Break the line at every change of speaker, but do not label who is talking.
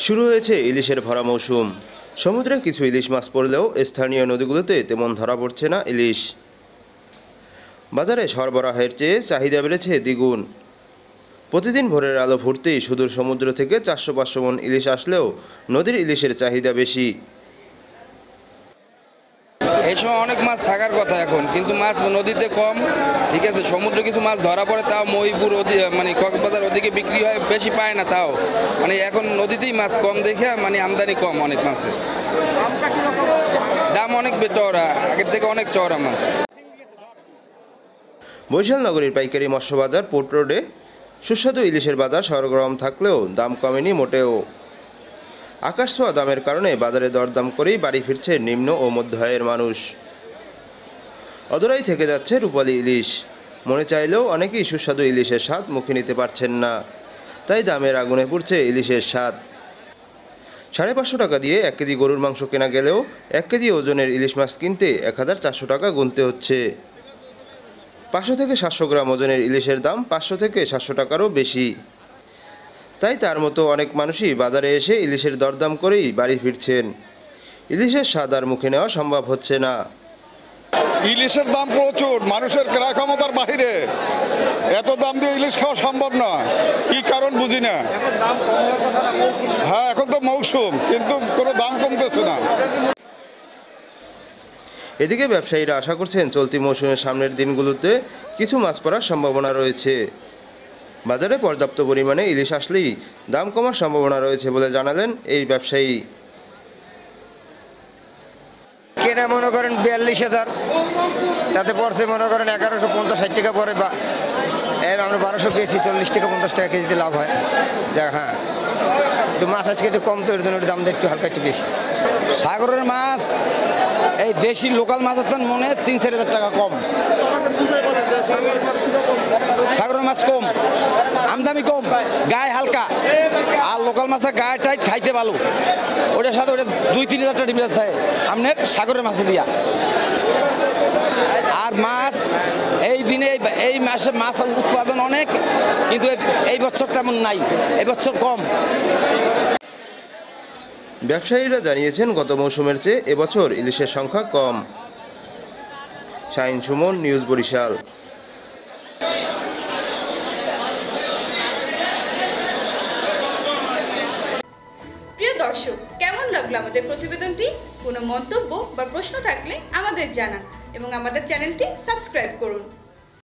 শুরু হয়েছে ইলিশের ভরা মৌসুম। সমুদ্রে কিছু ইলিশ মাছ পড়লেও স্থানীয় নদীগুলোতে তেমন ধরা পড়ছে না ইলিশ। বাজারে সরবরাহের চেয়ে চাহিদা বেড়েছে দ্বিগুণ। প্রতিদিন ভোরের আলো ফুটতেই সুদূর সমুদ্র থেকে 400-500 মণ ইলিশ আসলেও নদীর ইলিশের চাহিদা বেশি।
এই সময় অনেক মাছ থাকার কথা এখন, কিন্তু মাছ নদীতে কম। ঠিক আছে, সমুদ্রে কিছু মাছ ধরা পড়ে, তাও মহিপুর মানে কক্সবাজার ওদিকে বিক্রি হয়, বেশি পায় না। তাও মানে এখন নদীতেই মাছ কম দেখে মানে আমদানি কম অনেক মাছের। দাম অনেক চওড়া, আগের থেকে অনেক চওড়া মাছ।
বরিশাল নগরীর পাইকারি মৎস্য বাজার পোর্ট রোডে সুস্বাদু ইলিশের বাজার সরগরম থাকলেও দাম কমেনি মোটেও। আকাশ ছোঁয়া দামের কারণে বাজারে দরদাম করেই বাড়ি ফিরছে নিম্ন ও মধ্য আয়ের মানুষ। অদূরেই থেকে যাচ্ছে রূপালী ইলিশ। মনে চাইলেও অনেকেই সুস্বাদু ইলিশের স্বাদ মুখে নিতে পারছেন না, তাই দামের আগুনে পুড়ছে ইলিশের স্বাদ। 550 টাকা দিয়ে 1 কেজি গরুর মাংস কেনা গেলেও 1 কেজি ওজনের ইলিশ মাছ কিনতে 1400 টাকা গুনতে হচ্ছে। 500 থেকে 700 গ্রাম ওজনের ইলিশের দাম 500 থেকে 700 টাকারও বেশি। তাই তার মতো অনেক মানুষই বাজারে এসে ইলিশের দরদাম করেই বাড়ি ফিরছেন। ইলিশের স্বাদ আর মুখে নেওয়া সম্ভব হচ্ছে না।
ইলিশের দাম প্রচুর, মানুষের ক্রয় ক্ষমতার বাইরে। এত দাম দিয়ে ইলিশ খাওয়া সম্ভব না, কি কারণ বুঝি না। হ্যাঁ, এখন তো মৌসুম, কিন্তু কোনো দাম কমতেছে না।
এদিকে ব্যবসায়ীরা আশা করছেন চলতি মৌসুমের সামনের দিনগুলোতে কিছু মাছ পড়ার সম্ভাবনা রয়েছে। বাজারে পর্যাপ্ত পরিমাণে ইলিশ আসলেই দাম কমার সম্ভাবনা রয়েছে বলে জানালেন এই ব্যবসায়ী।
কেনা মনে করেন 42,000, তাতে পড়ছে মনে করেন 1150-60 টাকা পরে, বা এর আমরা 1200 পেয়েছি, 40 টাকা 50 টাকা কেজিতে লাভ হয়। যাক, হ্যাঁ, একটু মাছ আজকে একটু কম, তো এর জন্য দামটা একটু হালকা একটু বেশি।
সাগরের মাছ এই দেশি লোকাল মাছের দাম মনে 3-4 হাজার টাকা কম। সাগরের মাছ কম, আমদানি কম, গায়ে হালকা। আর লোকাল মাছের গায়ে টাইট, খাইতে ভালো। ওটার সাথে ওটা 2-3 হাজার টাকা ডিফারেন্স থাকে আপনার সাগরের মাছে দিয়া। আর মাছ এই দিনে এই মাসে মাছ উৎপাদন অনেক, কিন্তু এই বছর তেমন নাই, এই বছর কম।
ব্যবসায়ীরা জানিয়েছেন গত মৌসুমের চেয়ে এবছর ইলিশের সংখ্যা কম। শাহিন সুমন, নিউজ বরিশাল।
প্রিয় দর্শক, কেমন লাগলো আমাদের প্রতিবেদনটি? কোনো মন্তব্য বা প্রশ্ন থাকলে আমাদের জানান এবং আমাদের চ্যানেলটি সাবস্ক্রাইব করুন।